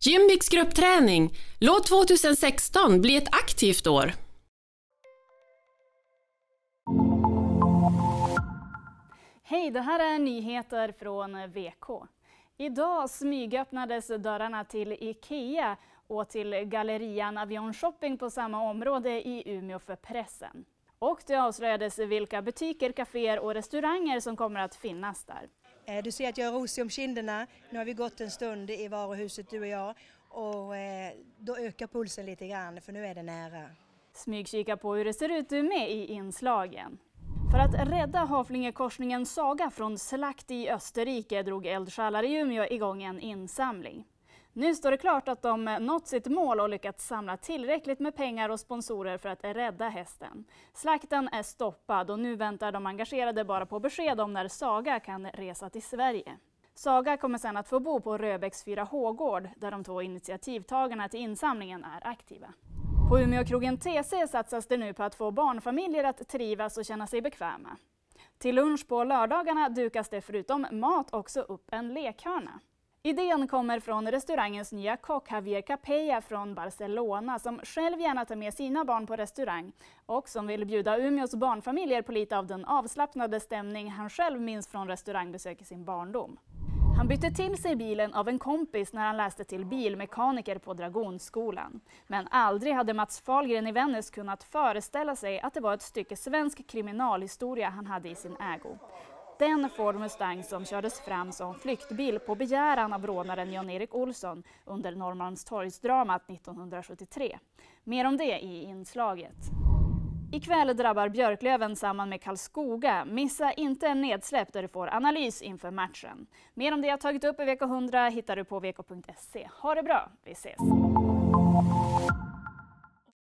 Gymbix gruppträning. Låt 2016 bli ett aktivt år. Hej, det här är nyheter från VK. Idag smygöppnades dörrarna till IKEA och till gallerian Avion Shopping på samma område i Umeå för pressen. Och det avslöjades vilka butiker, kaféer och restauranger som kommer att finnas där. Du ser att jag är rosig om kinderna. Nu har vi gått en stund i varuhuset, du och jag. Och då ökar pulsen lite grann, för nu är det nära. Smygkika på hur det ser ut med i inslagen. För att rädda Haflingekorsningen Saga från slakt i Österrike drog eldsjälar i Umeå igång en insamling. Nu står det klart att de nått sitt mål och lyckats samla tillräckligt med pengar och sponsorer för att rädda hästen. Slakten är stoppad och nu väntar de engagerade bara på besked om när Saga kan resa till Sverige. Saga kommer sedan att få bo på Röbäcks 4H-gård där de 2 initiativtagarna till insamlingen är aktiva. På Umeåkrogen TC satsas det nu på att få barnfamiljer att trivas och känna sig bekväma. Till lunch på lördagarna dukas det förutom mat också upp en lekhörna. Idén kommer från restaurangens nya kock Javier Capella från Barcelona som själv gärna tar med sina barn på restaurang och som vill bjuda Umeås barnfamiljer på lite av den avslappnade stämning han själv minns från restaurangbesök i sin barndom. Han bytte till sig bilen av en kompis när han läste till bilmekaniker på Dragonskolan. Men aldrig hade Mats Fahlgren i Vännäs kunnat föreställa sig att det var ett stycke svensk kriminalhistoria han hade i sin ägo. Den Ford Mustang som kördes fram som flyktbil på begäran av rånaren Jan-Erik Olsson under Norrmalmstorgsdramat 1973. Mer om det i inslaget. Ikväll drabbar Björklöven samman med Karlskoga. Missa inte en nedsläpp där du får analys inför matchen. Mer om det jag tagit upp i VK100 hittar du på vk.se. Ha det bra, vi ses!